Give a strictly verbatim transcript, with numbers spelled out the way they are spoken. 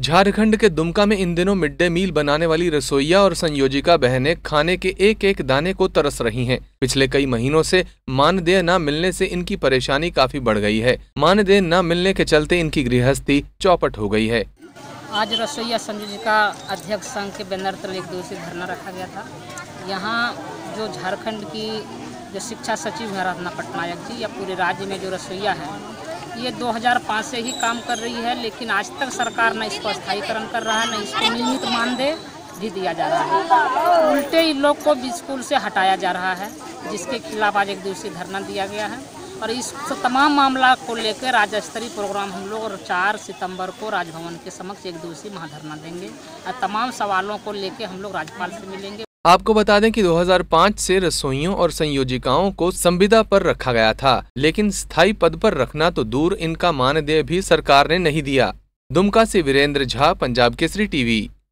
झारखंड के दुमका में इन दिनों मिड डे मील बनाने वाली रसोइया और संयोजिका बहनें खाने के एक एक दाने को तरस रही हैं। पिछले कई महीनों से मानदेय न मिलने से इनकी परेशानी काफी बढ़ गई है। मानदेय न मिलने के चलते इनकी गृहस्थी चौपट हो गई है। आज रसोइया संयोजिका अध्यक्ष संघ के बैनर तले एक दिवसीय धरना रखा गया था। यहाँ जो झारखंड की जो शिक्षा सचिव है रत्ना पटनायक जी या पूरे राज्य में जो रसोइया है ये दो हज़ार पाँच से ही काम कर रही है, लेकिन आज तक सरकार न इसको स्थायीकरण कर रहा है, न इसको नियमित मानदेय भी दिया जा रहा है। उल्टे इन लोग को स्कूल से हटाया जा रहा है, जिसके खिलाफ आज एक दिवसीय धरना दिया गया है। और इस तमाम मामला को लेकर राज्य स्तरीय प्रोग्राम हम लोग और चार सितंबर को राजभवन के समक्ष एक दिवसीय महाधरना देंगे और तमाम सवालों को लेकर हम लोग राज्यपाल से मिलेंगे। आपको बता दें कि दो हज़ार पाँच से रसोइयों और संयोजिकाओं को संविदा पर रखा गया था, लेकिन स्थायी पद पर रखना तो दूर, इनका मानदेय भी सरकार ने नहीं दिया। दुमका से वीरेंद्र झा, पंजाब केसरी टीवी।